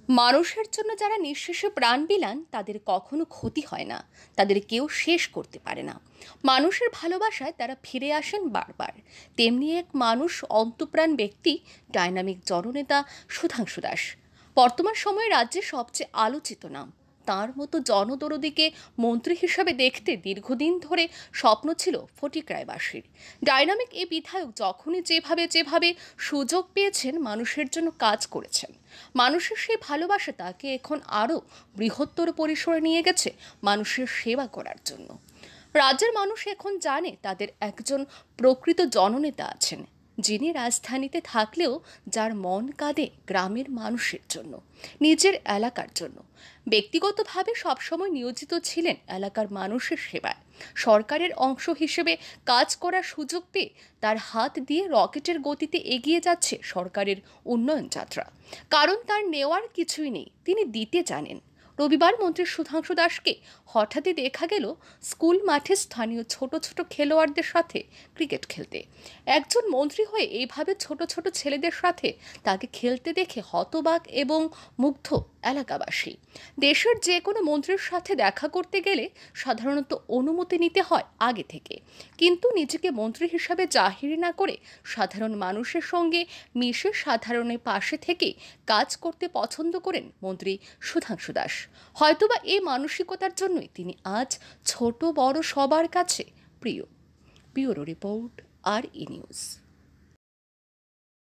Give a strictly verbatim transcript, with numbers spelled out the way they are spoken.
মানুষের জন্য যারা নিঃশেষে প্রাণ বিলান তাদের কখনো ক্ষতি হয় না, তাদের কেউ শেষ করতে পারে না। মানুষের ভালোবাসায় তারা ফিরে আসেন বারবার। তেমনি এক মানুষ অন্তঃপ্রাণ ব্যক্তি, ডাইনামিক জননেতা সুধাংশু দাস। বর্তমান সময়ে রাজ্যের সবচেয়ে আলোচিত নাম। তার মতো জনদরদিকে মন্ত্রী হিসাবে দেখতে দীর্ঘদিন ধরে স্বপ্ন ছিল ফটিকরায়বাসীর। ডাইনামিক এই বিধায়ক যখনই যেভাবে যেভাবে সুযোগ পেয়েছেন মানুষের জন্য কাজ করেছেন। মানুষের সেই ভালোবাসা তাকে এখন আরও বৃহত্তর পরিসরে নিয়ে গেছে মানুষের সেবা করার জন্য। রাজ্যের মানুষ এখন জানে তাদের একজন প্রকৃত জননেতা আছেন, যিনি রাজধানীতে থাকলেও যার মন কাঁদে গ্রামের মানুষের জন্য, নিজের এলাকার জন্য। ব্যক্তিগতভাবে সবসময় নিয়োজিত ছিলেন এলাকার মানুষের সেবায়। সরকারের অংশ হিসেবে কাজ করার সুযোগ পেয়ে তার হাত দিয়ে রকেটের গতিতে এগিয়ে যাচ্ছে সরকারের উন্নয়ন যাত্রা। কারণ তার নেওয়ার কিছুই নেই, তিনি দিতে জানেন। রবিবার মন্ত্রী সুধাংশু দাসকে হঠাৎই দেখা গেল স্কুল মাঠে স্থানীয় ছোট ছোট খেলোয়াড়দের সাথে ক্রিকেট খেলতে। একজন মন্ত্রী হয়ে এইভাবে ছোট ছোট ছেলেদের সাথে তাকে খেলতে দেখে হতবাক এবং মুগ্ধ এলাকাবাসী। দেশের যে কোনো মন্ত্রীর সাথে দেখা করতে গেলে সাধারণত অনুমতি নিতে হয় আগে থেকে, কিন্তু নিজেকে মন্ত্রী হিসাবে জাহির না করে সাধারণ মানুষের সঙ্গে মিশে সাধারণের পাশে থেকে কাজ করতে পছন্দ করেন মন্ত্রী সুধাংশু দাস। হয়তোবা এই মানসিকতার জন্যই তিনি আজ ছোট বড় সবার কাছে প্রিয়। Bureau report, R E news.